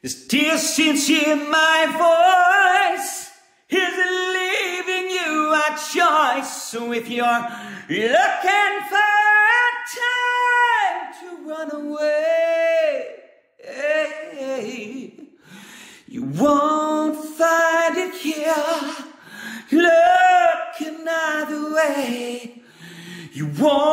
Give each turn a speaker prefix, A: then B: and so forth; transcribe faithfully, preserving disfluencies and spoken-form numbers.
A: This distance in my voice isn't leaving you a choice. So if you're looking for time to run away, you won't find it here. Looking either way, you won't